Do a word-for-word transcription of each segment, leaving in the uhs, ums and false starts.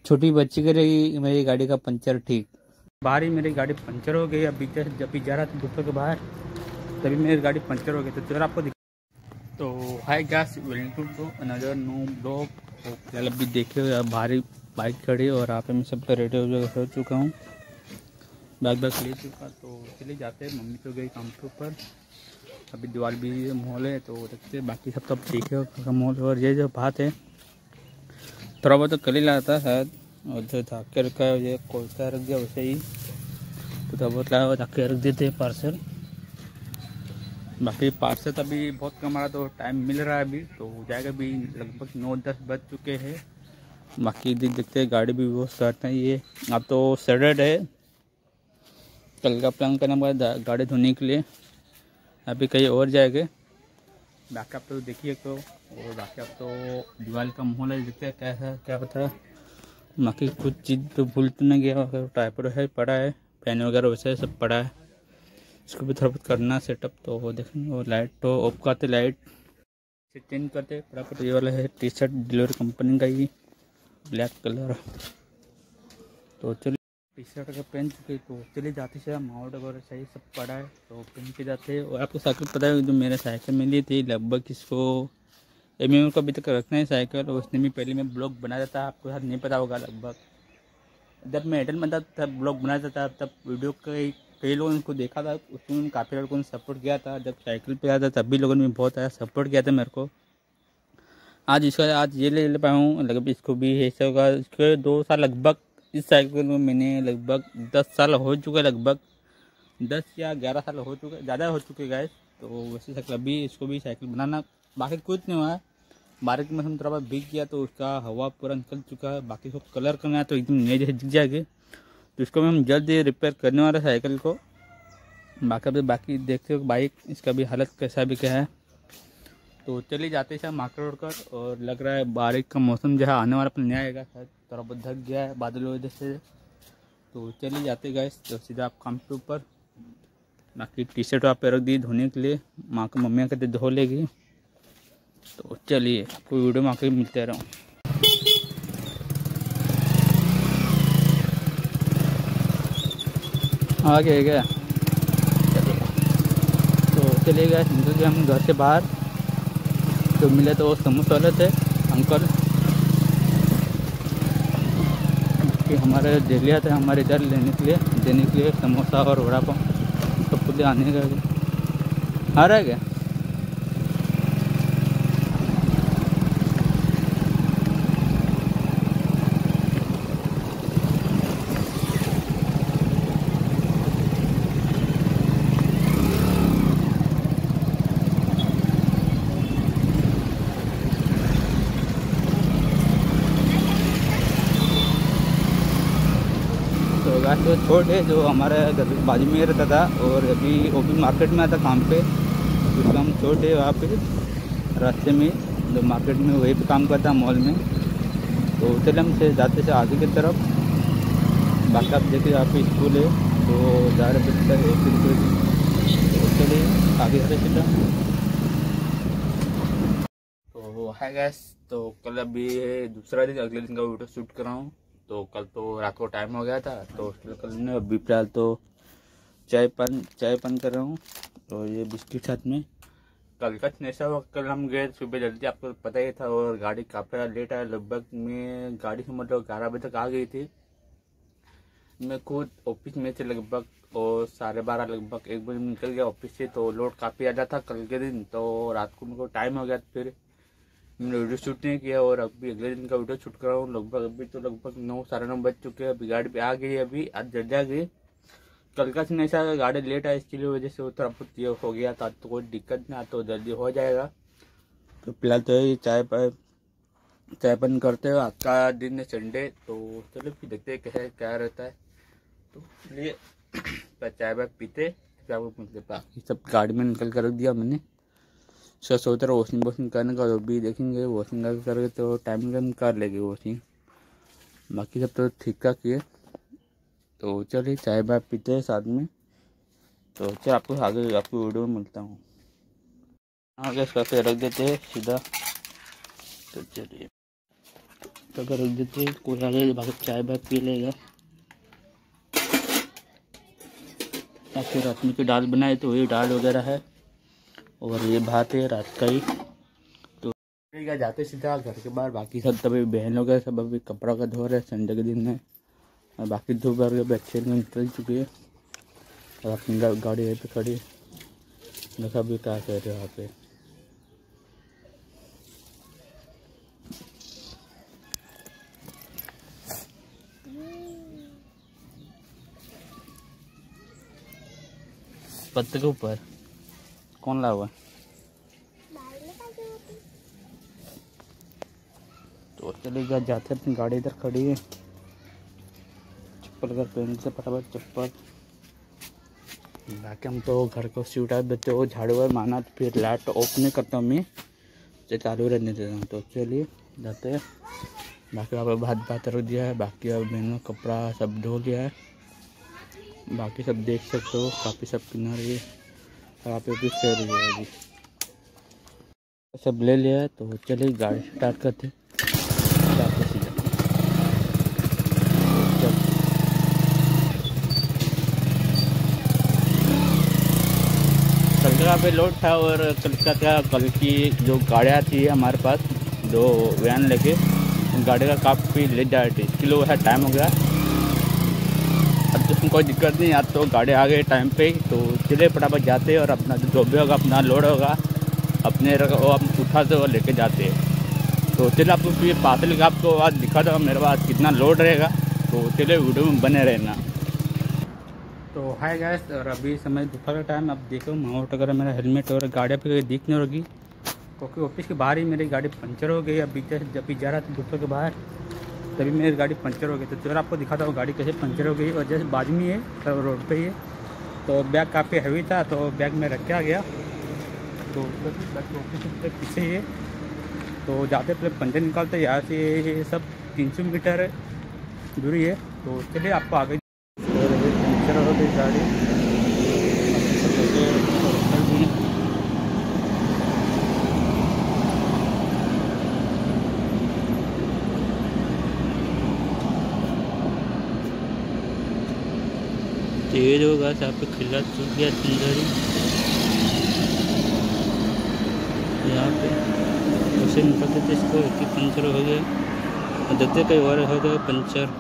छोटी बच्ची करेगी मेरी गाड़ी का पंचर ठीक। बाहर ही मेरी गाड़ी पंचर हो गई। अभी जब भी जा रहा था दोस्तों के बाहर तभी मेरी गाड़ी पंचर हो गई। तो चलो आपको दिख तो hi guys, welcome to another new blog. कल अभी देखे हुए बाहर ही बाइक खड़ी और यहाँ पे मैं सब रेडी हो चुका हूँ, बैग बैग ले चुका। तो चले जाते हैं, मम्मी तो गई काम के ऊपर। अभी दिवाली भी मॉल है तो देखते बाकी सब तो देखे हो मॉल। और ये जो बात है थोड़ा बहुत तो कल ही लाया था शायद, और जो था के रखा है ये कोयता रख दिया वैसे ही। तो थोड़ा बहुत लाया हुआ के रख देते पार्सल। बाकी पार्सल अभी बहुत कम आ रहा तो टाइम मिल रहा है अभी, तो हो जाएगा। अभी लगभग नौ दस बज चुके हैं। बाकी दिन देखते हैं, गाड़ी भी वो करते हैं। ये अब तो सैटरडे है, कल का प्लान करना पड़ा गाड़ी धोने के लिए। अभी कहीं और जाएंगे। बाकी आप तो देखिए तो, और बाकी आप तो दिवाली का माहौल है, देखते हैं कैसा क्या पता है। बाकी कुछ चीज़ तो भूल तो नहीं गया, टाइपर है पड़ा है, फैन वगैरह वैसे सब पड़ा है, इसको भी थोड़ा बहुत करना सेटअप। तो वो देखेंगे। और लाइट तो ऑफ करते, लाइट से चेंज करते फटाफट। ये वाला है टी शर्ट डिलीवरी कंपनी का ही, ब्लैक कलर। तो चलिए टी शर्ट अगर पहन चुके तो चलिए जाते से माहौल वगैरह सही सब पड़ा है तो पहन के जाते हैं। और आपको साइकिल पता है जो मेरे साइकिल मिली थी, लगभग इसको एम एम को अभी तक रखना है साइकिल। और उसने भी पहले मैं ब्लॉग बनाया था, आपको शायद नहीं पता होगा। लगभग जब मैं एयरटेल में था तब ब्लॉग बनाया था, तब वीडियो कई कई लोगों ने उसको देखा था, उसमें काफ़ी लड़कों ने सपोर्ट किया था। जब साइकिल पे आया था तब भी लोगों ने बहुत आया सपोर्ट किया था मेरे को। आज इसका आज ये ले ले पाया हूँ, लगभग इसको भी ऐसा होगा इसके दो साल लगभग। इस साइकिल में मैंने लगभग दस साल हो चुके, लगभग दस या ग्यारह साल हो चुके, ज़्यादा हो चुके गए। तो वैसे साइकिल अभी इसको भी साइकिल बनाना बाकी कुछ नहीं हुआ है। बारिश में हम थोड़ा बहुत भीग गया तो उसका हवा पूरा निकल चुका है। बाकी इसको कलर करना है तो एकदम नए जैसे दिख जाएगी। तो इसको हम जल्द ही रिपेयर करने वाले साइकिल को। बाकी अभी बाकी देखते हो बाइक इसका भी हालत कैसा भी क्या है। तो चलिए जाते हैं मार्केट रोड कर। और लग रहा है बारिश का मौसम जो है आने वाला पर नहीं आएगा, शायद थोड़ा बहुत ढक गया है बादलों वजह से। तो चलिए जाते गए तो सीधा आप काम के ऊपर। बाकी टी शर्ट आप पे रख दी धोने के लिए, माँ को मम्मी कहते धो लेगी। तो चलिए आपको वीडियो में आके मिलते रहो। आ गए क्या? तो चलिए गए निकल गए हम घर से बाहर। तो मिले तो वो समोसा वाले थे अंकल कि हमारे दिलिया थे हमारे इधर लेने के लिए देने के लिए समोसा और वड़ा पाव। तो खुद आने का आ रहा है क्या? तो छोटे जो हमारे घर बाजू में रहता था और अभी वो भी मार्केट में आता काम पे, उसका हम छोटे वहाँ पे रास्ते में जो मार्केट में वही पे काम करता मॉल में। तो चले हम से जाते से आगे की तरफ। बाकी आप देखिए यहाँ पे स्कूल है तो जा रहे बच्चे एक तो चलिए आगे से सीधा। तो है गैस, तो कल अभी दूसरा दिन अगले दिन का वीडियो शूट कर रहा हूँ। तो कल तो रात को टाइम हो गया था तो कल ने अभी फिलहाल तो चाय पान चाय पान कर रहा हूँ। और ये बिस्किट साथ में। कल का ऐसा हुआ, कल हम गए सुबह जल्दी, आपको पता ही था। और गाड़ी काफ़ी लेट आया, लगभग मैं गाड़ी से मतलब ग्यारह बजे तक आ गई थी। मैं खुद ऑफिस में थे लगभग, और साढ़े बारह लगभग एक बजे निकल गया ऑफिस से। तो लोड काफ़ी ज़्यादा था कल के दिन, तो रात को मेरे को टाइम हो गया। फिर मैंने वीडियो शूट नहीं किया और अभी अगले दिन का वीडियो शूट कर रहा हूँ। लगभग अभी तो लगभग नौ साढ़े नौ बज चुके हैं। अभी गाड़ी पे आ गई, अभी आज जल्दी आ गई। कल का सीन ऐसा गाड़ी लेट है, इसके लिए वजह से वो थोड़ा बहुत ये हो गया था। तो कोई दिक्कत नहीं, तो जल्दी हो जाएगा। तो फिलहाल तो ये चाय पाय चाय पान करते हो। आज का दिन है संडे, तो चलो फिर देखते हैं कैसा क्या रहता है। तो इसलिए चाय पाय पीते बाकी सब गाड़ी में निकल कर रख दिया मैंने। सो सोच रहा वॉशिंग वॉशिंग करने का, तो भी देखेंगे वॉशिंग करके तो टाइम कम कर लेगी वॉशिंग। बाकी सब तो ठीक ठाक ही है। तो चलिए चाय बाय पीते हैं साथ में। तो चल आपको आगे आपको वीडियो में मिलता हूँ। आगे करके रख देते हैं सीधा। तो चलिए नाश्ता कर देते, कोई आगे बाकी चाय बाग पी लेगा। या फिर रात की दाल बनाए तो वही दाल वगैरह है, और ये भात है रात का ही। तो जाते सीधा घर के बाहर, बाकी सब तभी बहन लोग सब अभी कपड़ा का धो रहे, संडे के दिन है, और बाकी दो बार के अच्छे में निकल चुकी है। और अपनी गाड़ी यहीं पे खड़ी, देखा भी क्या कह रहे हो यहाँ पे। पत्ते के ऊपर कौन ला हुआ? तो चलेगा, जाते अपनी गाड़ी इधर खड़ी है, चप्पल कर पहन से फटाफट चप्पल। बाकी हम तो घर को स्विच ऑफ देते हो, झाड़ू और माना तो फिर लाइट ऑफ नहीं करता हूँ मैं, तो चालू रहने देता हूँ। तो चलिए जाते हैं। बाकी यहाँ पर भात भात रख दिया है, बाकी अब मैंने कपड़ा सब धो लिया है। बाकी सब देख सकते हो, काफ़ी सब किनारे है, यहाँ पे भी फेर रही है, अभी सब ले लिया है। तो चलिए गाड़ी स्टार्ट करते सीधा। कल का पे लोड था, और कल का क्या कल की जो गाड़ियाँ थी हमारे पास, दो वैन लेके, गाड़ी का काफ़ी लेट जा रही थी, इसके लिए वैसा टाइम हो गया। अब तो कोई दिक्कत नहीं, आज तो गाड़ी आ गई टाइम पे ही। तो चलिए फटाफट जाते हैं, और अपना जो भी होगा अपना लोड होगा अपने वो आप उठाते और लेके जाते हैं। तो चलिए आपको फिर पार्सल का आपको आज दिखा दूँगा मेरे पास कितना लोड रहेगा। तो चलिए वीडियो में बने रहना। तो हाय गाइस, और अभी समय दोपहर का टाइम, अब देखो माउंट वगैरह मेरा हेलमेट और गाड़ियाँ पे दिख नहीं होगी, क्योंकि ऑफिस के बाहर ही मेरी गाड़ी पंचर हो गई। अभी जब भी जा रहा था दोपहर के बाहर, तभी मेरी गाड़ी पंचर हो गई। तो चलो आपको दिखाता हूँ गाड़ी कैसे पंचर हो गई, और जैसे बाजू में है सब रोड पे ही है। तो बैग काफ़ी हैवी था, तो बैग में रख के आ गया। तो ऑफिस के पीछे ही है, तो जाते पहले पंचर निकालते, यहाँ से सब तीन सौ मीटर दूरी है। तो चलिए आपको आगे पंचर हो गई गाड़ी। तेज होगा, यहाँ पे खिला चुक गया चिंगारी, यहाँ पे उसे निकलते थे, इसको एक ही पंचर हो गया, और देखते कई और हो गया पंचर।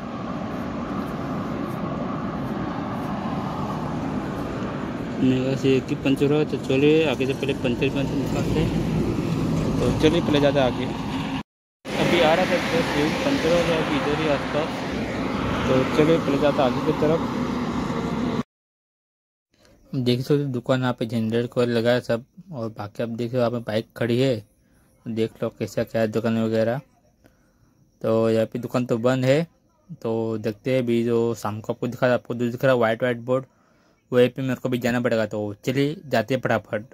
मेगा से एक ही पंचर हुआ। तो चलिए आगे से पहले पंचर पंचर निकालते हैं। तो चलिए पहले ज़्यादा आगे, अभी आ रहा था तो पंचर हो गया अभी इधर ही आसपास। तो चलिए पहले ज़्यादा आगे की तरफ। देख सकते हो दुकान यहाँ पे जनरेटर कोयल लगा है सब, और बाकी आप देख रहे हो यहाँ पे बाइक खड़ी है, देख लो कैसा क्या है दुकान वगैरह। तो यहाँ पे दुकान तो बंद है, तो देखते हैं अभी जो शाम को आपको दिखा आपको जो दिख रहा है वाइट वाइट बोर्ड, वहीं पे मेरे को भी जाना पड़ेगा। तो चलिए जाते हैं फटाफट।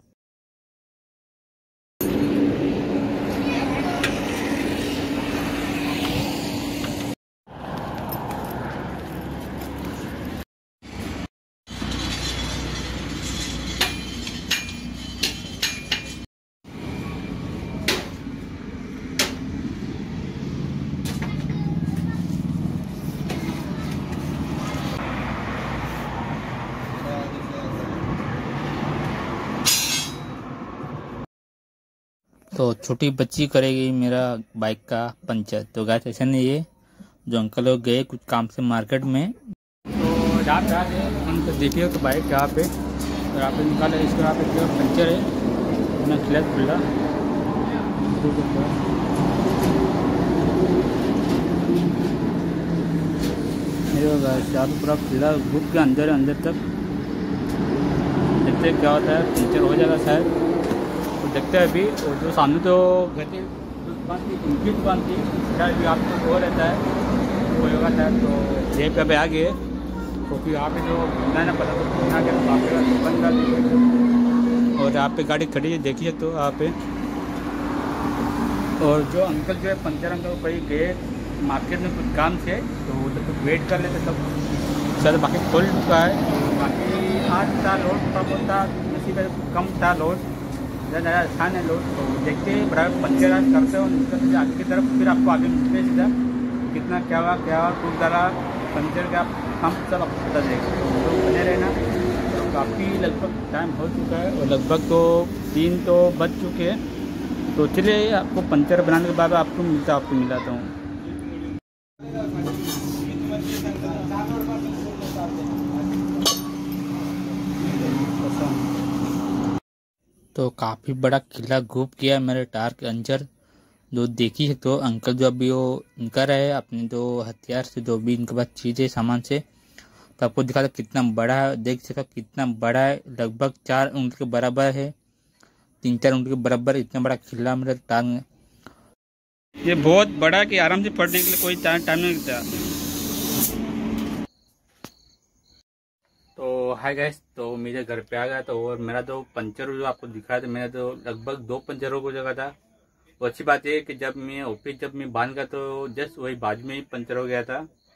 तो छोटी बच्ची करेगी मेरा बाइक का पंचर। तो गाइस ऐसा नहीं है, जो अंकल लोग गए कुछ काम से मार्केट में, तो यहाँ पे आके हम तो देखिए तो बाइक यहाँ पे तो यहाँ पे निकाले, इसको यहाँ पे जो पंचर है अपना क्लच खुला, यहाँ पे पूरा खुला घुट के अंदर अंदर तक। देखते क्या होता है, पंचर हो जाएगा शायद। तो देखते हैं अभी। और जो सामने तो कहते दुकान थी, उनकी दुकान थी, शायद भी आपको वो रहता है कोई होगा शायद। तो ये पे अभी आ गए, क्योंकि यहाँ पे जो बंदा ना पता तो बना के बंद कर दी। और यहाँ पे गाड़ी खड़ी है देखिए तो यहाँ पे। और जो अंकल जो है पंचर अंकल वही गए मार्केट में कुछ काम से, तो जब तक वेट कर लेते तब शायद बाकी खोल चुका है। बाकी आज था लोड, थोड़ा बहुत था, किसी का कम था लोड, ज़्यादा आसान है लोग। तो देखते हैं बराबर पंचर करते हो निकलते हैं आगे की तरफ, फिर आपको आगे मिलते हैं सीधा कितना क्या हुआ क्या हुआ टूट डाला पंचर का हम सब आपको बता देंगे। तो बने रहना। तो काफ़ी लगभग टाइम हो चुका है और लगभग तो तीन तो बज चुके हैं। तो चलिए आपको पंचर बनाने के बाद आपको मिलता आपको मिलाता हूँ। तो काफ़ी बड़ा किला घूप किया मेरे टायर के अंदर, जो देख ही सकते हो। अंकल जो अभी वो कर रहे हैं अपने जो हथियार से, जो भी इनके पास चीज़ है सामान से, तो आपको दिखा था कितना बड़ा है। देख सकते कितना बड़ा है, लगभग चार ऊँट के बराबर है, तीन चार ऊँट के बराबर इतना बड़ा किला मेरे टांग में। ये बहुत बड़ा है कि आराम से पढ़ने के लिए कोई टाइम नहीं लगता। तो हाय गाइस, तो मेरे घर पे आ गया तो और मेरा जो पंचर जो आपको दिखा था, मेरा तो लगभग दो पंचरों को जगह था। तो अच्छी बात है कि जब मैं ऑफिस जब मैं बांध गया तो जस्ट वही बाद में ही पंचर हो गया था।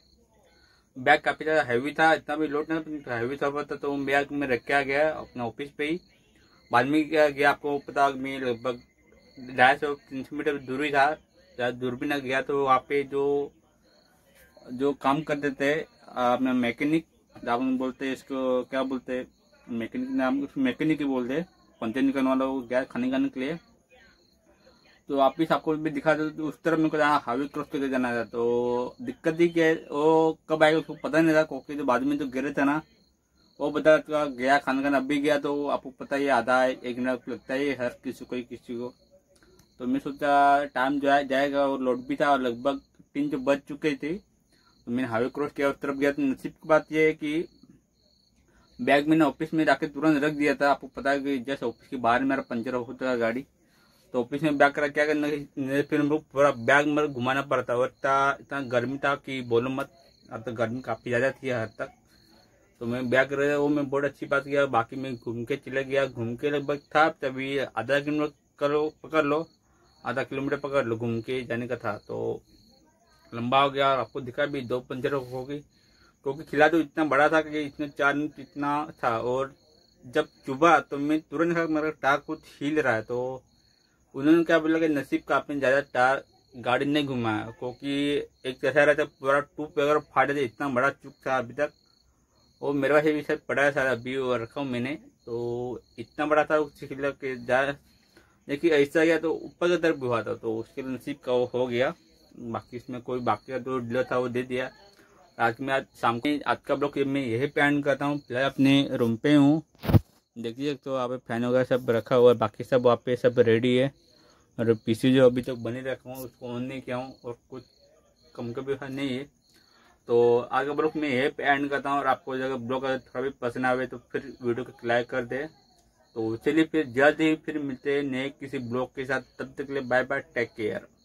बैग काफ़ी ज़्यादा हैवी था, इतना भी लोड नहीं था, हैवी था था तो बैग में रख के आ गया अपना ऑफिस पे ही। बाद में क्या गया आपको पता, मैं लगभग ढाई सौ तीन सौ मीटर दूर ही था, ज़्यादा दूर भी ना गया। तो वहाँ पे जो जो काम करते थे अपना मैकेनिक, आप बोलते इसको क्या बोलते, मैकेनिक नाम मैकेनिक ही बोलते, पंचर निकलने वाला वो गया खाने खाने के लिए। तो वापिस आपको भी दिखा दो तो उस तरफ मेरे को जाना, हाईवे क्रॉस करके जाना था। तो दिक्कत ही क्या है, वो कब आएगा उसको पता नहीं था, क्योंकि जो बाद में जो गिरे थे ना वो बता गया खाना खाना अभी गया। तो आपको पता ही आधा एक मिनट लगता है हर किसी को किसी को। तो मैं सोचा टाइम जो है जाएगा और लोड भी था और लगभग तीन जो बज चुके थे। तो मैंने हाईवे क्रॉस किया उस तरफ गया। तो नसीब की बात यह है कि बैग मैंने ऑफिस में जाके तुरंत रख दिया था। आपको पता है कि जैसे ऑफिस के बाहर मेरा पंचर होता था गाड़ी, तो ऑफिस में बैग करा क्या करना, फिर हम लोग पूरा बैग मेरे घुमाना पड़ता और इतना इतना गर्मी था कि बोलो मत। अब तो गर्मी काफ़ी ज़्यादा थी हद तक। तो मैं बैग रहा वो मैं बहुत अच्छी बात किया। बाकी मैं घूम के चले गया, घूम के लगभग था तभी आधा किलोमीटर करो पकड़ लो, आधा किलोमीटर पकड़ लो घूम के जाने का था। तो लंबा हो गया और आपको दिखा भी दो पंचर हो गई, क्योंकि खिला तो इतना बड़ा था कि इतने चार इंच इतना था। और जब चुभा तो मैं तुरंत देखा मेरा टायर कुछ हिल रहा है। तो उन्होंने क्या बोला कि नसीब का आपने ज़्यादा टायर गाड़ी नहीं घुमाया, क्योंकि एक ऐसा रहता पूरा टूप वगैरह फाटे थे, इतना बड़ा चुक था अभी तक। वो मेरे पास भी शायद पड़ा है सारा अभी रखा हूँ मैंने। तो इतना बड़ा था उससे खिला के ज़्यादा, देखिए ऐसा गया तो ऊपर की तरफ भी हुआ था, तो उसके नसीब का वो हो गया। बाकी इसमें कोई बाकी का जो डीलर था वो दे दिया। आज मैं आज शाम को आज का ब्लॉग मैं यही प्लान करता हूँ। फिलहाल अपने रूम पे हूँ, देखिए तो आप फैन वगैरह सब रखा हुआ है, बाकी सब वहाँ पे सब रेडी है। और पीसी जो अभी तक तो बने रखा हूँ उसको ऑन नहीं किया हूँ और कुछ कम का भी नहीं है। तो आगे ब्लॉग में यही एंड करता हूँ। और आपको अगर ब्लॉग अगर थोड़ा भी पसंद आवे तो फिर वीडियो को लाइक कर दे। तो चलिए फिर जल्द ही फिर मिलते हैं नए किसी ब्लॉग के साथ, तब तक के लिए बाय बाय, टेक केयर।